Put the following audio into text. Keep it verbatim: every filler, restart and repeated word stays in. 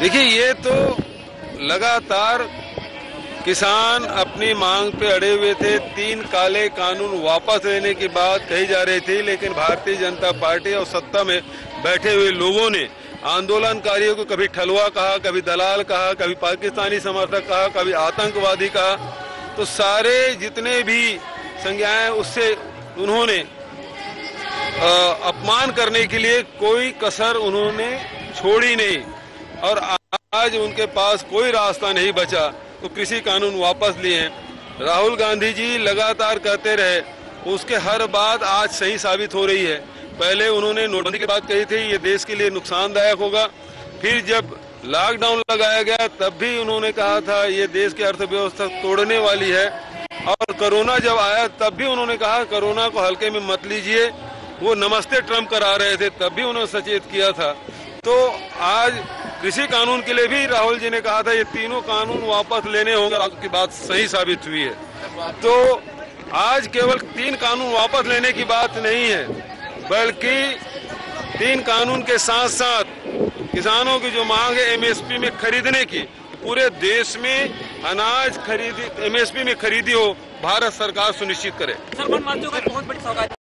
देखिए, ये तो लगातार किसान अपनी मांग पे अड़े हुए थे। तीन काले कानून वापस लेने की बात कही जा रही थी, लेकिन भारतीय जनता पार्टी और सत्ता में बैठे हुए लोगों ने आंदोलनकारियों को कभी ठलुआ कहा, कभी दलाल कहा, कभी पाकिस्तानी समर्थक कहा, कभी आतंकवादी कहा। तो सारे जितने भी संज्ञाएं उससे उन्होंने अपमान करने के लिए कोई कसर उन्होंने छोड़ी नहीं, और आज उनके पास कोई रास्ता नहीं बचा तो कृषि कानून वापस लिए हैं। राहुल गांधी जी लगातार कहते रहे, उसके हर बात आज सही साबित हो रही है। पहले उन्होंने नोटबंदी की बात कही थी, ये देश के लिए नुकसानदायक होगा। फिर जब लॉकडाउन लगाया गया तब भी उन्होंने कहा था ये देश की अर्थव्यवस्था तोड़ने वाली है, और कोरोना जब आया तब भी उन्होंने कहा कोरोना को हल्के में मत लीजिए। वो नमस्ते ट्रम्प करा रहे थे, तब भी उन्होंने सचेत किया था। तो आज कृषि कानून के लिए भी राहुल जी ने कहा था ये तीनों कानून वापस लेने होंगे, आपकी बात सही साबित हुई है। तो आज केवल तीन कानून वापस लेने की बात नहीं है, बल्कि तीन कानून के साथ साथ किसानों की जो मांग है एमएसपी में खरीदने की, पूरे देश में अनाज खरीदी एमएसपी में खरीदी हो, भारत सरकार सुनिश्चित करे। सर, वन मंत्रियों का बहुत बड़ी सौगात